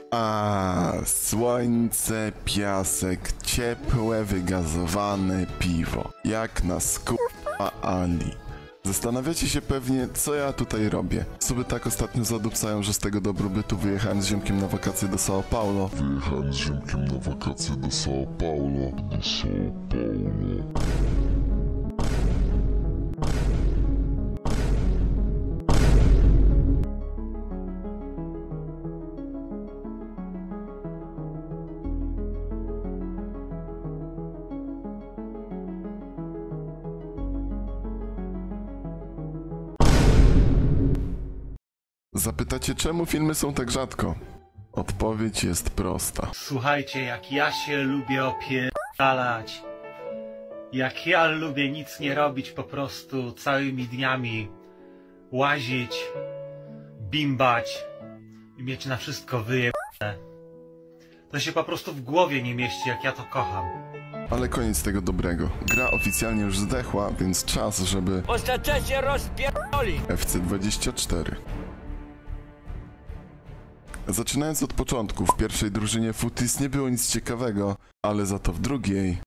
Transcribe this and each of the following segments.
A, słońce, piasek, ciepłe, wygazowane piwo. Jak na skurwa Ali. Zastanawiacie się pewnie, co ja tutaj robię. Sobie tak ostatnio zadupcają, że z tego dobrobytu wyjechałem z ziomkiem na wakacje do São Paulo. Zapytacie, czemu filmy są tak rzadko? Odpowiedź jest prosta. Słuchajcie, jak ja się lubię opierdalać. Jak ja lubię nic nie robić, po prostu całymi dniami łazić, bimbać i mieć na wszystko wyjebane. To się po prostu w głowie nie mieści, jak ja to kocham. Ale koniec tego dobrego. Gra oficjalnie już zdechła, więc czas, żeby ostatecznie rozpierdoli. FC24. Zaczynając od początku, w pierwszej drużynie Futis nie było nic ciekawego, ale za to w drugiej...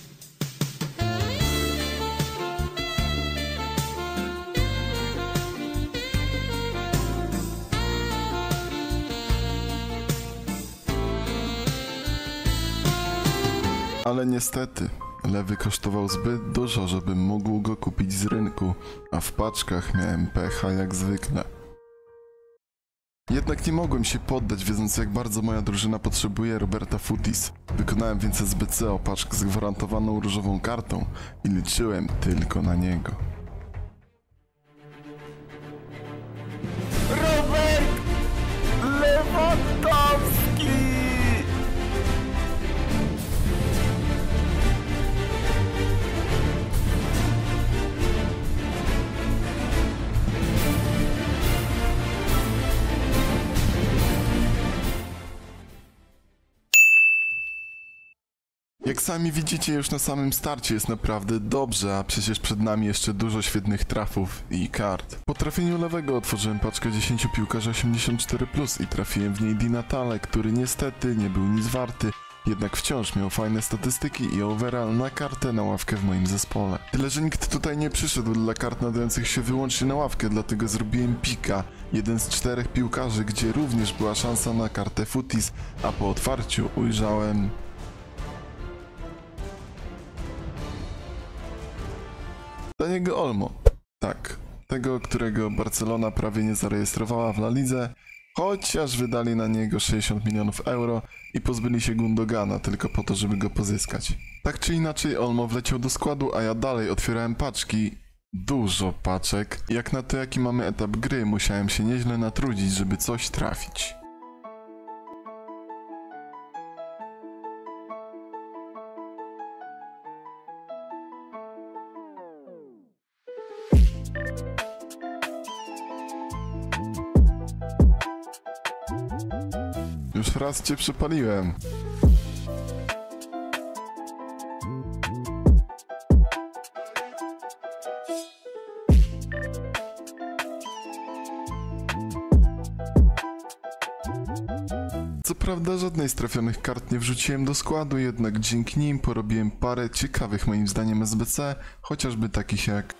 Ale niestety, lewy kosztował zbyt dużo, żebym mógł go kupić z rynku, a w paczkach miałem pecha jak zwykle. Jednak nie mogłem się poddać, wiedząc jak bardzo moja drużyna potrzebuje Roberta Futis. Wykonałem więc SBC o paczkę z gwarantowaną różową kartą i liczyłem tylko na niego. Robert Lewandowski! Jak sami widzicie, już na samym starcie jest naprawdę dobrze, a przecież przed nami jeszcze dużo świetnych trafów i kart. Po trafieniu lewego otworzyłem paczkę 10 piłkarzy 84+, i trafiłem w niej Di Natale, który niestety nie był nic warty, jednak wciąż miał fajne statystyki i overall na kartę na ławkę w moim zespole. Tyle, że nikt tutaj nie przyszedł dla kart nadających się wyłącznie na ławkę, dlatego zrobiłem pika, jeden z 4 piłkarzy, gdzie również była szansa na kartę Futis, a po otwarciu ujrzałem... Daniego Olmo. Tak, tego, którego Barcelona prawie nie zarejestrowała w La Lidze, chociaż wydali na niego 60 milionów euro i pozbyli się Gundogana tylko po to, żeby go pozyskać. Tak czy inaczej, Olmo wleciał do składu, a ja dalej otwierałem paczki. Dużo paczek. Jak na to, jaki mamy etap gry, musiałem się nieźle natrudzić, żeby coś trafić. Już raz cię przepaliłem. Co prawda żadnej z trafionych kart nie wrzuciłem do składu, jednak dzięki nim porobiłem parę ciekawych moim zdaniem SBC, chociażby takich jak...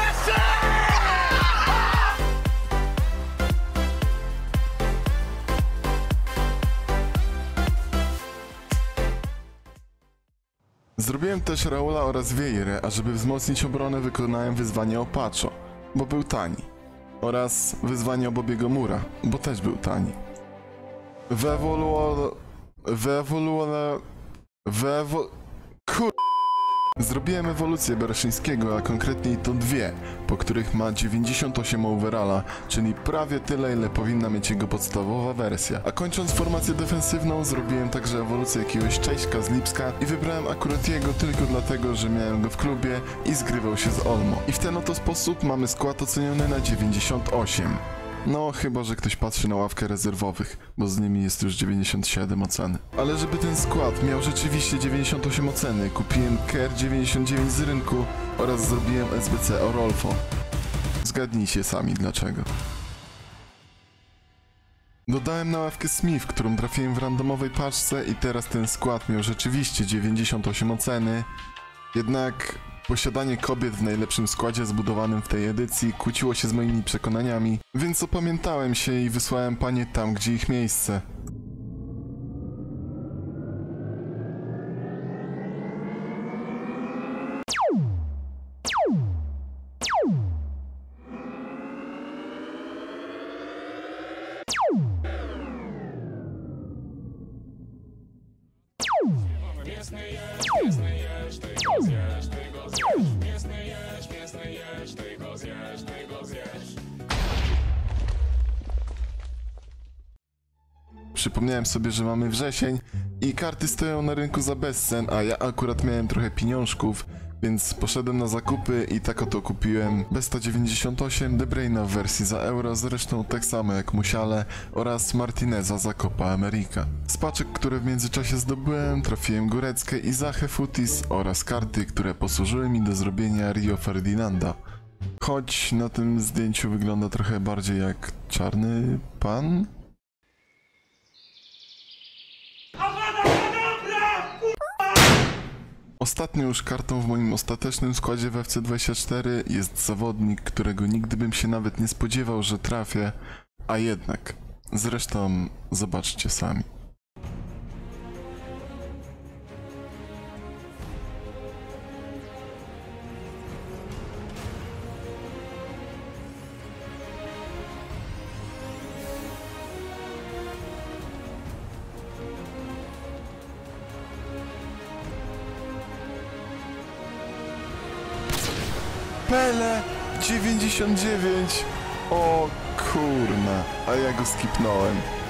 Zrobiłem też Raula oraz Vieirę, a żeby wzmocnić obronę wykonałem wyzwanie o Pacho, bo był tani. Oraz wyzwanie o Bobiego Mura, bo też był tani. Zrobiłem ewolucję Bereszyńskiego, a konkretniej to dwie, po których ma 98 overalla, czyli prawie tyle, ile powinna mieć jego podstawowa wersja. A kończąc formację defensywną, zrobiłem także ewolucję jakiegoś Cześćka z Lipska i wybrałem akurat jego tylko dlatego, że miałem go w klubie i zgrywał się z Olmo. I w ten oto sposób mamy skład oceniony na 98. No, chyba że ktoś patrzy na ławkę rezerwowych, bo z nimi jest już 97 oceny. Ale żeby ten skład miał rzeczywiście 98 oceny, kupiłem KER 99 z rynku oraz zrobiłem SBC o Rolfo. Zgadnijcie sami dlaczego. Dodałem na ławkę Smith, którą trafiłem w randomowej paczce i teraz ten skład miał rzeczywiście 98 oceny. Jednak posiadanie kobiet w najlepszym składzie zbudowanym w tej edycji kłóciło się z moimi przekonaniami, więc opamiętałem się i wysłałem panie tam, gdzie ich miejsce. Przypomniałem sobie, że mamy wrzesień i karty stoją na rynku za bezcen, a ja akurat miałem trochę pieniążków, więc poszedłem na zakupy i tak oto kupiłem B198 De Bruyne'a w wersji za euro, zresztą tak samo jak Musiale oraz Martineza za Copa America. Z paczek, które w międzyczasie zdobyłem, trafiłem Góreckę i Zachę Futis oraz karty, które posłużyły mi do zrobienia Rio Ferdinanda. Choć na tym zdjęciu wygląda trochę bardziej jak czarny pan. Ostatnią już kartą w moim ostatecznym składzie w FC24 jest zawodnik, którego nigdy bym się nawet nie spodziewał, że trafię, a jednak. Zresztą zobaczcie sami. Pele 99! O kurna, a ja go skipnąłem.